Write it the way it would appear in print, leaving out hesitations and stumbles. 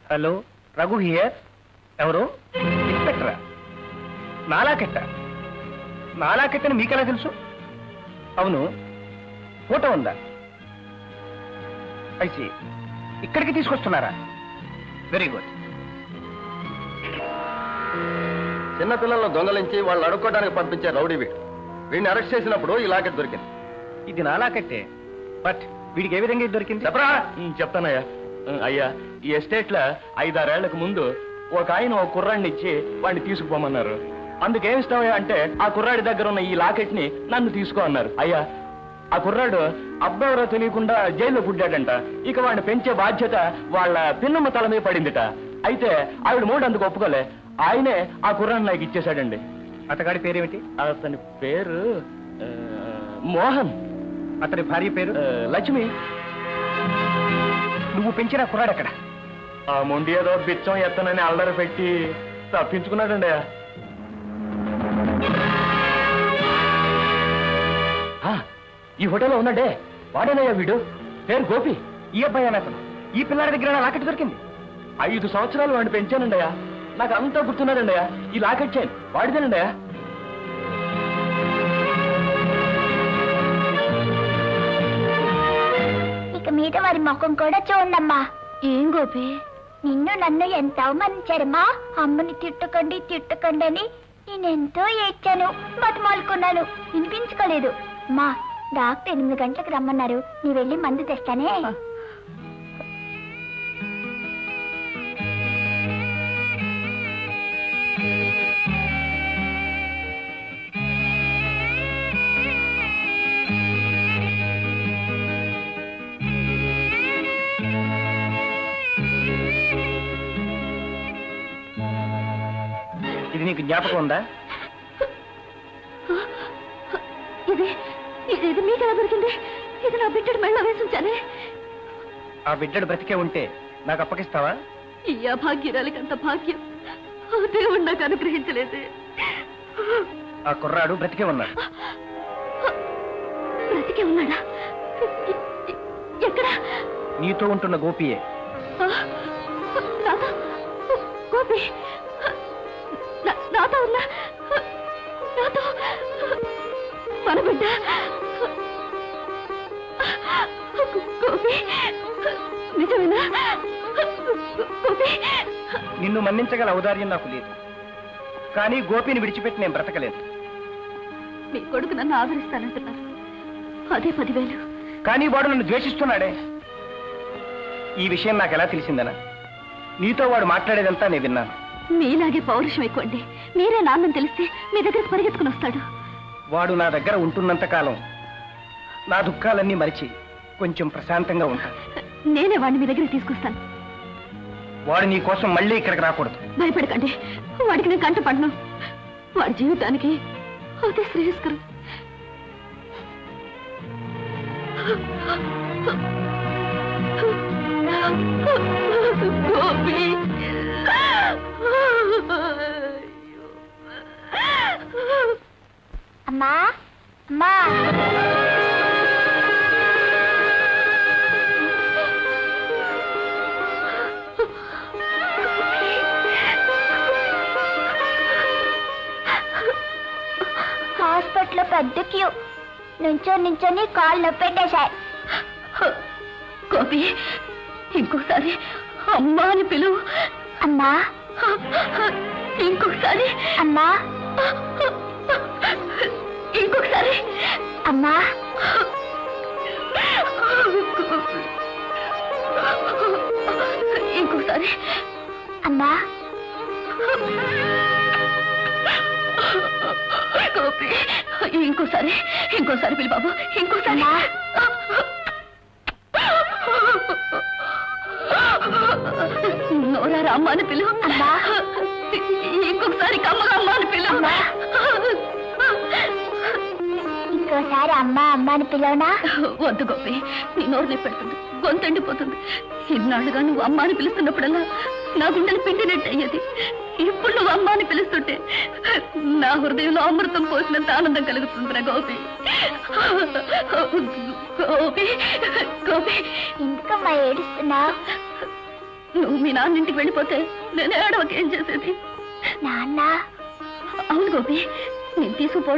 Hello, Raghu here. ఎవరు? ఇన్స్పెక్టరా? నాలాకెట్టని మీకెలా తెలుసు? అవును, ఫోటో ఉందా? అయితే ఇక్కడికి తీసుకొస్తున్నారా? Very good. చిన్నపిల్లలను దొంగలించి వాళ్ళు అడుక్కోవడానికి పంపించే రౌడీ వీడు. వీడిని అరెస్ట్ చేసినప్పుడు ఈ లాకెట్ దొరికింది. ఇది నా లాకెట్టే, బట్ వీడికి ఏ విధంగా ఇది దొరికింది? చెప్పరా? చెప్తానయ్యా. అయ్యా, ఈ ఎస్టేట్ లో 5-6 ఏళ్లకు ముందు ఒక ఆయన ఒక కుర్రాడిని ఇచ్చి వాడిని తీసుకుపోమన్నారు. అందుకేమిస్తావయ్యా అంటే ఆ కుర్రాడి దగ్గర ఉన్న ఈ లాకెట్ ని నన్ను తీసుకో అన్నారు. అయ్యా, ఆ కుర్రాడు అబ్బావరో తెలియకుండా జైల్లో పుట్టాడంట. ఇక వాడిని పెంచే బాధ్యత వాళ్ళ పిన్నమ్మ తల మీద పడిందిట. అయితే ఆవిడ మూడు అందుకు ఒప్పుకోలే. ఆయనే ఆ కుర్రాడిని నాకు ఇచ్చేశాడండి. అతగాడి పేరేమిటి? అతని పేరు మోహన్. అతని భార్య పేరు లక్ష్మి. నువ్వు పెంచిన కుర్రాడు ఎక్కడ? ఆ మొండి ఏదో బిచ్చం ఎత్తనని అల్లరి పెట్టి తప్పించుకున్నాడండి. ఈ హోటల్లో ఉన్నాడే వాడేనయ్యా వీడు. పేరు గోపి. ఈ అబ్బాయి అతను. ఈ పిల్లాడి దగ్గర లాకెట్ దొరికింది. 5 సంవత్సరాలు వాడిని పెంచానండయా. నాకు అంతా గుర్తున్నాడండయా. ఈ లాకెట్ చైన్ వాడిదేనండయా. ఇక మీద వారి ముఖం కూడా చూడమ్మా. ఏం గోపి, నిన్ను నన్ను ఎంత అవమానించారమ్మా. అమ్మని తిట్టుకండి అని నేనెంతో ఏడ్చాను, బతిమాలుకున్నాను, వినిపించుకోలేదు. మా డాక్టర్ 8 గంటలకు రమ్మన్నారు. నీ వెళ్ళి మందు తెస్తానే. ఇది నీకు జ్ఞాపకం ఉందా? ఇది మీకెలా దొరికింది? ఇది నా బిడ్డడు మెళ్ళ వేసించానే. ఆ బిడ్డడు బ్రతికే ఉంటే నాకు అప్పగిస్తావా? ఈ అభాగ్యురాలికి అంత భాగ్యం దేవుడు నాకు అనుగ్రహించలేదే. ఆ కుర్రాడు బ్రతికే ఉన్నాడు. బ్రతికే ఉన్నాడా? ఎక్కడ? నీతో ఉంటున్న గోపియే. గోపి నాతో ఉన్నా? నాతో మన బిడ్డ గోపి నిజమేనా? గోపి, నిన్ను మన్నించగల ఔదార్యం నాకు లేదు, కానీ గోపిని విడిచిపెట్టి నేను బ్రతకలేదు. మీ కొడుకు నన్ను ఆదరిస్తానంటున్నారు, అదే 10,000. కానీ వాడు నన్ను ద్వేషిస్తున్నాడే. ఈ విషయం నాకు ఎలా తెలిసిందనా? నీతో వాడు మాట్లాడేదంతా నేను విన్నాను. మీలాగే పౌరుషం ఎక్కువండి. మీరే నాన్నని తెలిస్తే మీ దగ్గరకు పరిగెత్తుకుని వస్తాడు. వాడు నా దగ్గర ఉంటున్నంత కాలం నా దుఃఖాలన్నీ మరిచి కొంచెం ప్రశాంతంగా ఉంటాను. నేనే వాడిని మీ దగ్గరికి తీసుకొస్తాను. వాడు నీ కోసం మళ్ళీ ఇక్కడికి రాకూడదు. భయపడకండి, వాడికి నేను కంట పడను. వాడి జీవితానికి అదే శ్రేయస్కరం. గోపి, అమ్మా అమ్మా, హాస్పిటల్లో పెద్ద క్యూ. నించొని కాళ్ళు నొప్పెట్టేశాయి. గోపి, ఇంకోసారి అమ్మా అని పిలువు. అమ్మా, ఇంకొకసారి అమ్మా, ఇంకొకసారి అమ్మా. ఇంకొకసారి అమ్మా. గోపి, ఇంకోసారి పిలు బాబు, ఇంకోసారి. నోరారా అమ్మ అని పిలు. ఇంకొకసారి కమ్మగా అమ్మ అని పిలు. ఇంకోసారి అమ్మ అమ్మ అని పిలవనా? వద్దు గోపి, నీ నోరు నిప్పెడుతుంది, గొంతు ఎండిపోతుంది. ఇన్నాళ్ళుగా నువ్వు అమ్మ అని పిలుస్తున్నప్పుడల్లా నా గుండెలు పిండినట్టు అయ్యేది. ఇప్పుడు నువ్వు అమ్మ అని పిలుస్తుంటే నా హృదయంలో అమృతం పోసినంత ఆనందం కలుగుతుందిరా గోపి. గోపి, గోపి, ఎందుకమ్మా ఏడుస్తున్నా? నువ్వు మీ నాన్న ఇంటికి వెళ్ళిపోతే నేను ఏడవకేం చేసేది? నాన్న అవును గోపి, నేను తీసుకుపో